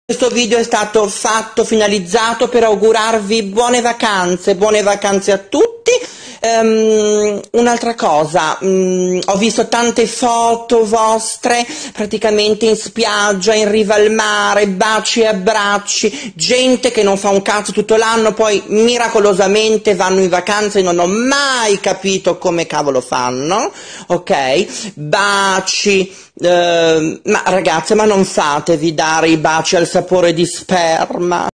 Questo video è stato finalizzato per augurarvi buone vacanze a tutti. Un'altra cosa, ho visto tante foto vostre praticamente in spiaggia, in riva al mare, baci e abbracci, gente che non fa un cazzo tutto l'anno, poi miracolosamente vanno in vacanza e non ho mai capito come cavolo fanno, ok? Baci, ma ragazze, ma non fatevi dare i baci al sapore di sperma.